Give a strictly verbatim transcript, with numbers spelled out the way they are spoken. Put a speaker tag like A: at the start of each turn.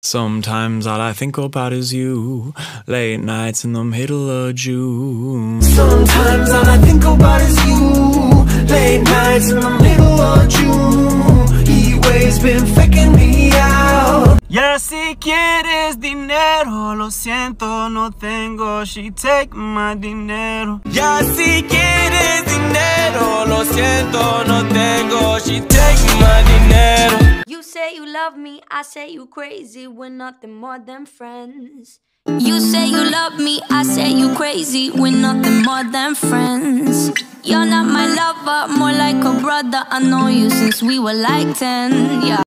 A: Sometimes all I think about is you, late nights in the middle of June.
B: Sometimes all I think about is you, late nights in the middle of June. He waves been faking me out.
C: Ya si quieres dinero, lo siento, no tengo. She take my dinero.
B: Ya si quieres dinero, lo siento, no tengo. She take my dinero.
D: You say you love me, I say you crazy. We're nothing more than friends. You say you love me, I say you crazy. We're nothing more than friends. You're not my lover, more like a brother. I know you since we were like ten, yeah.